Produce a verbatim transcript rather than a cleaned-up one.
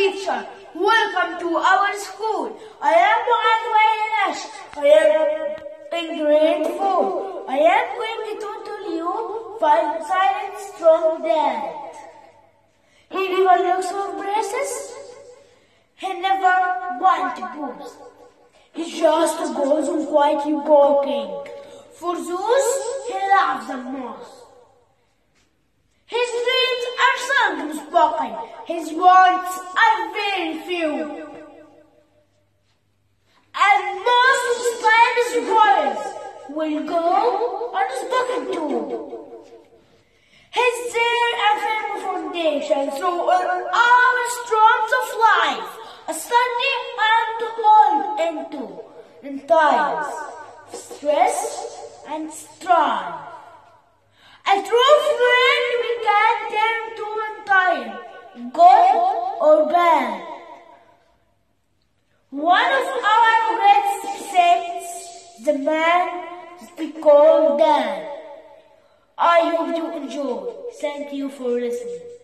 teacher. Welcome to our school. I am Mu'adh Wainash. I am in grade four. I am going to tell you five silent strong dad. He never looks for braces. He never wants booze. He just goes on quietly walking. For those he loves the most. His dreams are seldom spoken. His wants are very few. And most of the time his voice will go unspoken too. He's there a firm foundation through all storms of life, a sunny hand to hold into in times of stress and strife. A true friend we can turn to in time, good or bad. One of our greatest saints, the man we call Dad. I hope you enjoy. Thank you for listening.